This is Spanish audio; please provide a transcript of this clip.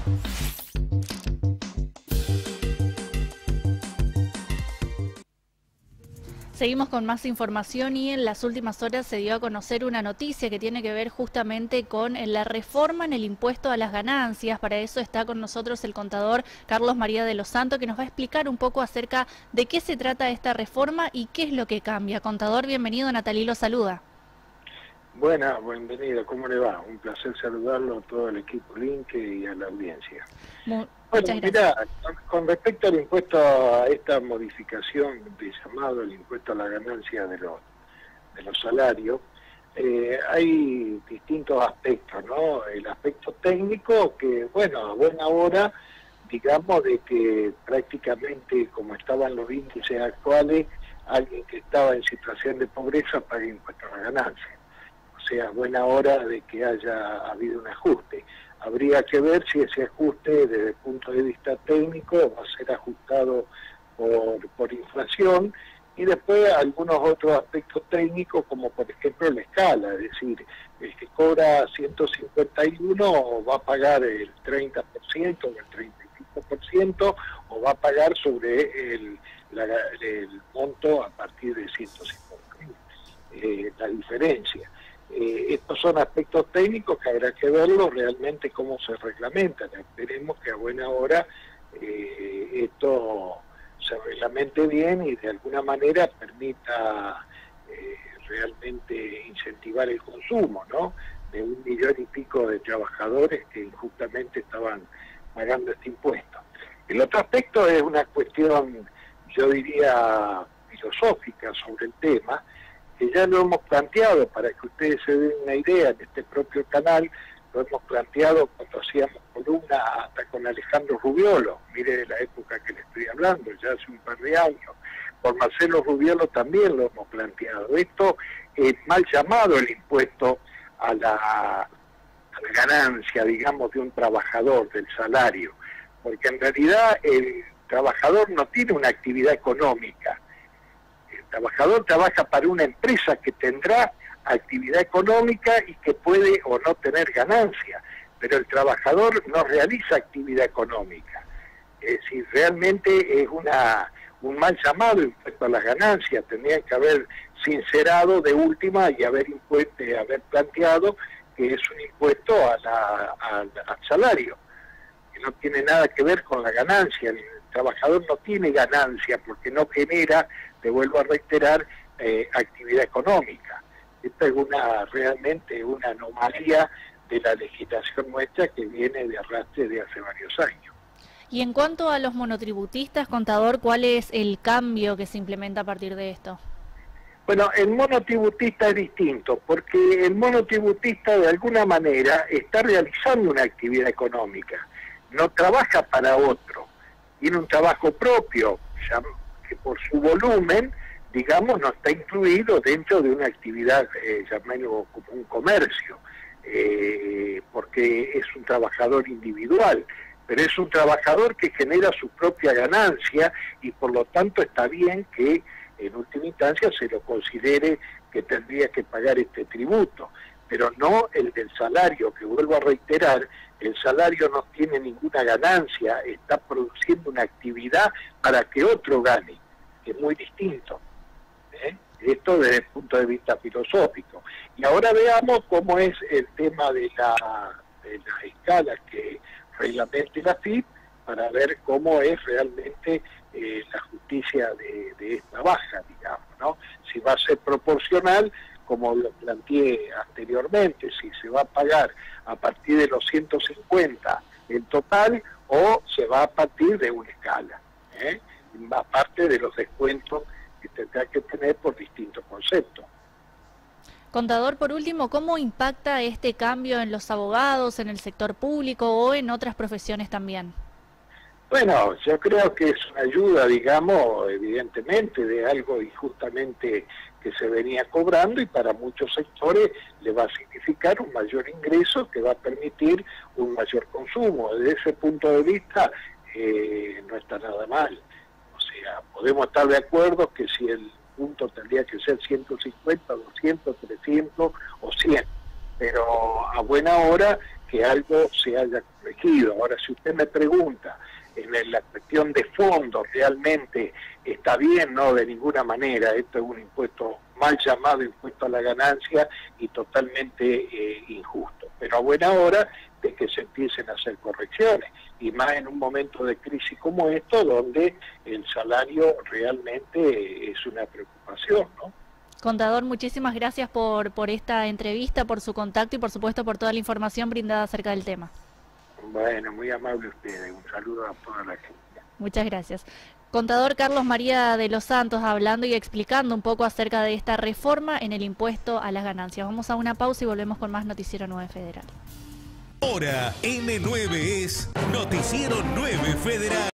Seguimos con más información y en las últimas horas se dio a conocer una noticia que tiene que ver justamente con la reforma en el impuesto a las ganancias. Para eso está con nosotros el contador Carlos María de los Santos, que nos va a explicar un poco acerca de qué se trata esta reforma y qué es lo que cambia. Contador, bienvenido, Natalí lo saluda. Buenas, bienvenido, ¿cómo le va? Un placer saludarlo a todo el equipo Linke y a la audiencia. Bueno, mira, con respecto al impuesto, a esta modificación de llamado el impuesto a la ganancia de los salarios, hay distintos aspectos, ¿no? El aspecto técnico, que bueno, a buena hora, digamos, de que prácticamente como estaban los índices actuales, alguien que estaba en situación de pobreza paga impuesto a la ganancia. O sea, buena hora de que haya habido un ajuste. Habría que ver si ese ajuste desde el punto de vista técnico va a ser ajustado por inflación, y después algunos otros aspectos técnicos, como por ejemplo la escala, es decir, el que cobra 151 va a pagar el 30% o el 35%, o va a pagar sobre el monto a partir de 150, la diferencia. Estos son aspectos técnicos que habrá que verlo realmente cómo se reglamentan. Esperemos que a buena hora esto se reglamente bien y de alguna manera permita realmente incentivar el consumo, ¿no? De 1 millón y pico de trabajadores que injustamente estaban pagando este impuesto. El otro aspecto es una cuestión, yo diría, filosófica sobre el tema, que ya lo hemos planteado, para que ustedes se den una idea, en este propio canal, lo hemos planteado cuando hacíamos columna hasta con Alejandro Rubiolo, mire la época que le estoy hablando, ya hace un par de años. Por Marcelo Rubiolo también lo hemos planteado. Esto es mal llamado el impuesto a la ganancia, digamos, de un trabajador, del salario, porque en realidad el trabajador no tiene una actividad económica. El trabajador trabaja para una empresa que tendrá actividad económica y que puede o no tener ganancia, pero el trabajador no realiza actividad económica. Es decir, realmente es un mal llamado impuesto a las ganancias. Tendrían que haber sincerado de última y haber planteado que es un impuesto al salario, que no tiene nada que ver con la ganancia. El trabajador no tiene ganancia porque no genera, te vuelvo a reiterar, actividad económica. Esta es realmente una anomalía de la legislación nuestra que viene de arrastre de hace varios años. Y en cuanto a los monotributistas, contador, ¿cuál es el cambio que se implementa a partir de esto? Bueno, el monotributista es distinto, porque el monotributista de alguna manera está realizando una actividad económica, no trabaja para otro, tiene un trabajo propio, ya que por su volumen, digamos, no está incluido dentro de una actividad, llamémoslo como un comercio, porque es un trabajador individual, pero es un trabajador que genera su propia ganancia y por lo tanto está bien que en última instancia se lo considere que tendría que pagar este tributo, pero no el del salario, que vuelvo a reiterar, el salario no tiene ninguna ganancia, está produciendo una actividad para que otro gane, que es muy distinto. Esto desde el punto de vista filosófico. Y ahora veamos cómo es el tema de la escala que reglamente la FIP, para ver cómo es realmente la justicia de esta baja, digamos, ¿no? Si va a ser proporcional, como lo planteé anteriormente, si se va a pagar a partir de los 150 en total, o se va a partir de una escala, aparte de los descuentos que tendrá que tener por distintos conceptos. Contador, por último, ¿cómo impacta este cambio en los abogados, en el sector público o en otras profesiones también? Bueno, yo creo que es una ayuda, digamos, evidentemente, de algo injustamente que se venía cobrando, y para muchos sectores le va a significar un mayor ingreso que va a permitir un mayor consumo. Desde ese punto de vista no está nada mal. O sea, podemos estar de acuerdo que si el punto tendría que ser 150, 200, 300 o 100, pero a buena hora que algo se haya corregido. Ahora, si usted me pregunta en la cuestión de fondo, realmente está bien, no, de ninguna manera, esto es un impuesto mal llamado impuesto a la ganancia y totalmente injusto, pero a buena hora de que se empiecen a hacer correcciones, y más en un momento de crisis como esto, donde el salario realmente es una preocupación, ¿no? Contador, muchísimas gracias por esta entrevista, por su contacto y por supuesto por toda la información brindada acerca del tema. Bueno, muy amable ustedes, un saludo a toda la gente. Muchas gracias. Contador Carlos María de los Santos, hablando y explicando un poco acerca de esta reforma en el impuesto a las ganancias. Vamos a una pausa y volvemos con más Noticiero 9 Federal. Ahora N9 es Noticiero 9 Federal.